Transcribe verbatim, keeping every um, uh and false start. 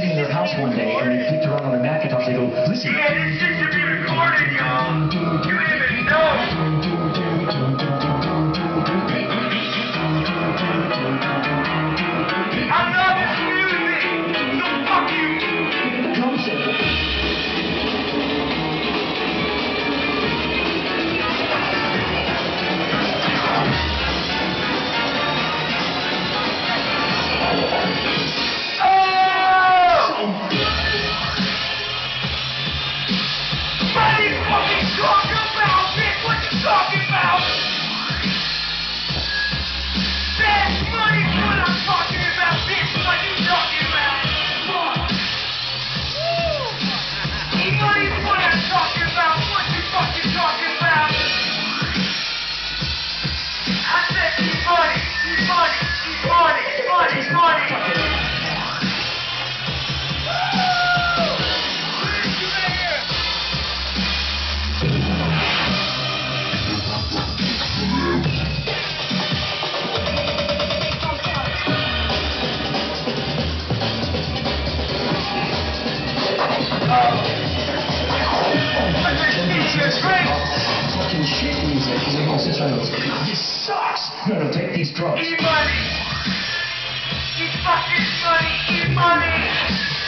in their house one day and they flipped around on their Macintosh. They go, listen. Yeah, this shit should be recorded, y'all. You even know. I love this music. So fuck you. Drum sample. Fucking shit music. Because everyone sits around and goes, this sucks. No, no, take these drugs. E-money. E-fucking money. E-money.